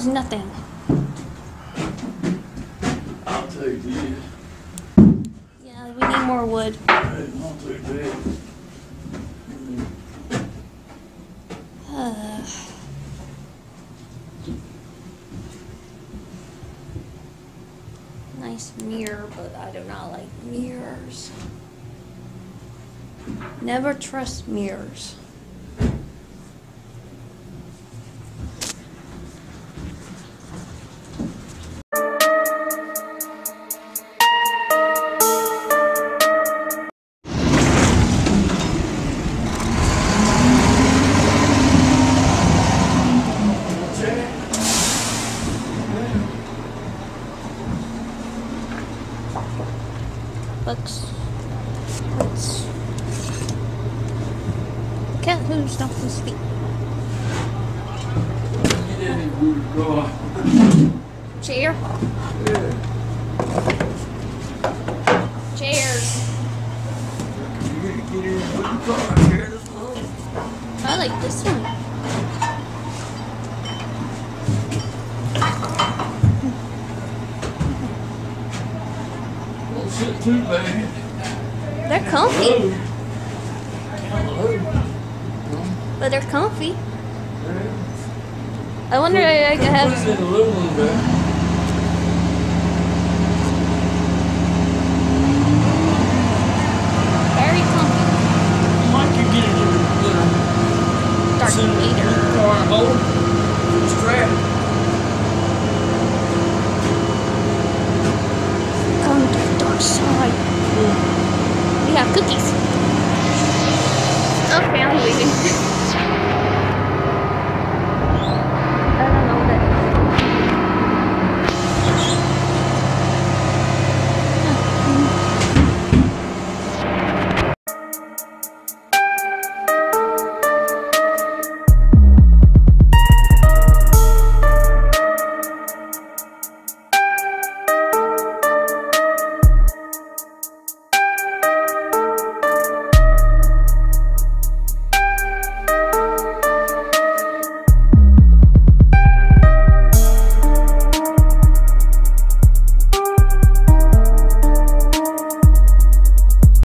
nothing. I'll take this. Yeah, we need more wood. I'll take that. Nice mirror, but I do not like mirrors. Never trust mirrors. Let's the cat who's not his feet. Chair? Yeah. Chairs. You gotta get in and put the car here. I like this one. Don't sit too bad. They're comfy. Hello. But they're comfy. I wonder if I could have Put it in a little one back. very comfy. Mike, you get it in the Dark Vader. car hole. Strap. Come to the dark side. We have cookies. Oh, family leaving.